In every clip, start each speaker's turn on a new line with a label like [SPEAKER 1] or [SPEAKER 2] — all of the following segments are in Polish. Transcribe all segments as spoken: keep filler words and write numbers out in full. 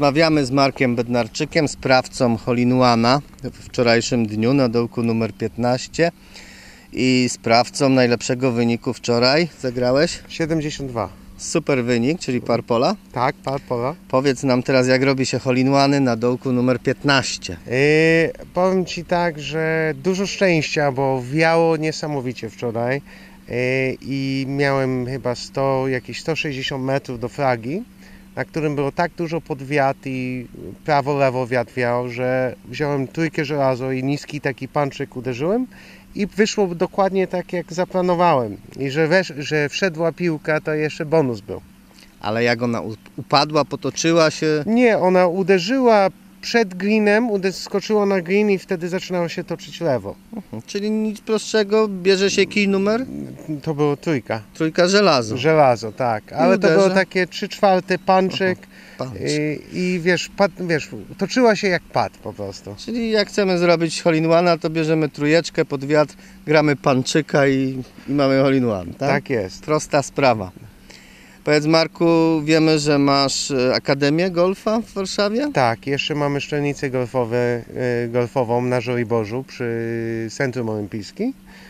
[SPEAKER 1] Rozmawiamy z Markiem Bednarczykiem, sprawcą hole-in-one'a w wczorajszym dniu na dołku numer piętnaście i sprawcą najlepszego wyniku wczoraj. Zagrałeś?
[SPEAKER 2] siedemdziesiąt dwa.
[SPEAKER 1] Super wynik, czyli par pola.
[SPEAKER 2] Tak, par pola.
[SPEAKER 1] Powiedz nam teraz, jak robi się hole-in-one'y na dołku numer piętnaście.
[SPEAKER 2] Yy, powiem Ci tak, że dużo szczęścia, bo wiało niesamowicie wczoraj yy, i miałem chyba sto, jakieś sto sześćdziesiąt metrów do flagi, na którym było tak dużo pod wiatr i prawo-lewo wiatr wiał, że wziąłem trójkę żelazo i niski taki panczyk uderzyłem i wyszło dokładnie tak, jak zaplanowałem. I że, wesz, że wszedła piłka, to jeszcze bonus był.
[SPEAKER 1] Ale jak ona upadła, potoczyła się?
[SPEAKER 2] Nie, ona uderzyła przed greenem, skoczyła na green i wtedy zaczynało się toczyć lewo.
[SPEAKER 1] Mhm. Czyli nic prostszego, bierze się kij numer?
[SPEAKER 2] To było trójka.
[SPEAKER 1] Trójka żelazo.
[SPEAKER 2] Żelazo, tak. Ale to było takie trzy czwarte panczyk. I, i wiesz, pad, wiesz, toczyła się jak pad po prostu.
[SPEAKER 1] Czyli jak chcemy zrobić hole-in-one'a, to bierzemy trójeczkę pod wiatr, gramy panczyka i, i mamy hole-in-one, tak?
[SPEAKER 2] Tak jest.
[SPEAKER 1] Prosta sprawa. Powiedz, Marku, wiemy, że masz Akademię Golfa w Warszawie?
[SPEAKER 2] Tak, jeszcze mamy szczelnicę golfowe, golfową na Żoliborzu przy Centrum Olimpijskim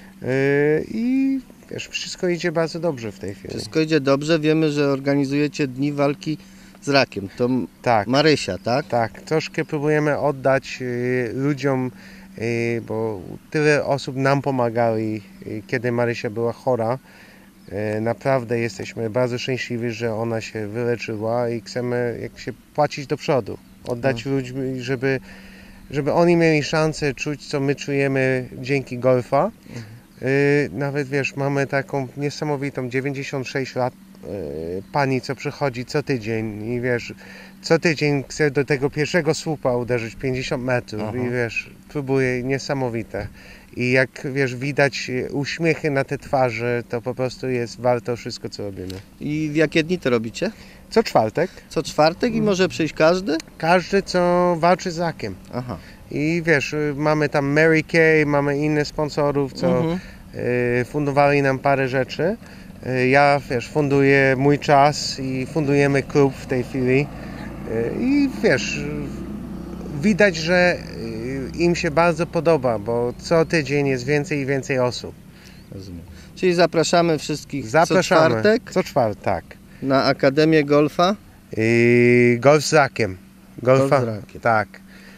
[SPEAKER 2] i wiesz, wszystko idzie bardzo dobrze w tej chwili.
[SPEAKER 1] Wszystko idzie dobrze, wiemy, że organizujecie dni walki z rakiem. To tak. Marysia, tak?
[SPEAKER 2] Tak, troszkę próbujemy oddać ludziom, bo tyle osób nam pomagali, kiedy Marysia była chora. Naprawdę jesteśmy bardzo szczęśliwi, że ona się wyleczyła i chcemy jak się płacić do przodu, oddać no. ludźmi, żeby, żeby oni mieli szansę czuć, co my czujemy dzięki golfa. Mhm. Nawet wiesz, mamy taką niesamowitą dziewięćdziesiąt sześć lat pani, co przychodzi co tydzień i wiesz, co tydzień chce do tego pierwszego słupa uderzyć pięćdziesiąt metrów. Aha. I wiesz, próbuje, niesamowite. I jak wiesz, widać uśmiechy na te twarzy, to po prostu jest warto wszystko, co robimy.
[SPEAKER 1] I w jakie dni to robicie?
[SPEAKER 2] Co czwartek.
[SPEAKER 1] Co czwartek i może przyjść każdy?
[SPEAKER 2] Każdy, co walczy z rakiem. Aha. I wiesz, mamy tam Mary Kay, mamy innych sponsorów, co mhm. y, fundowali nam parę rzeczy. Y, ja, wiesz, funduję mój czas i fundujemy klub w tej chwili. Y, I wiesz, widać, że im się bardzo podoba, bo co tydzień jest więcej i więcej osób.
[SPEAKER 1] Rozumiem. Czyli zapraszamy wszystkich
[SPEAKER 2] zapraszamy.
[SPEAKER 1] co czwartek?
[SPEAKER 2] Co czwartek, tak.
[SPEAKER 1] Na Akademię Golfa?
[SPEAKER 2] I golf z rakiem. Golfa,
[SPEAKER 1] golf z rakiem.
[SPEAKER 2] Tak.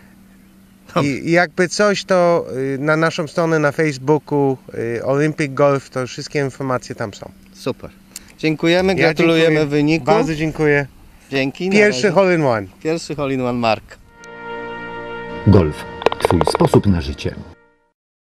[SPEAKER 2] I, I jakby coś, to na naszą stronę na Facebooku Olympic Golf, to wszystkie informacje tam są.
[SPEAKER 1] Super. Dziękujemy,
[SPEAKER 2] ja
[SPEAKER 1] gratulujemy
[SPEAKER 2] dziękuję.
[SPEAKER 1] wyniku.
[SPEAKER 2] Bardzo dziękuję.
[SPEAKER 1] Dzięki.
[SPEAKER 2] Pierwszy hole-in-one.
[SPEAKER 1] Pierwszy hole-in-one Mark.
[SPEAKER 3] Golf. Twój sposób na życie.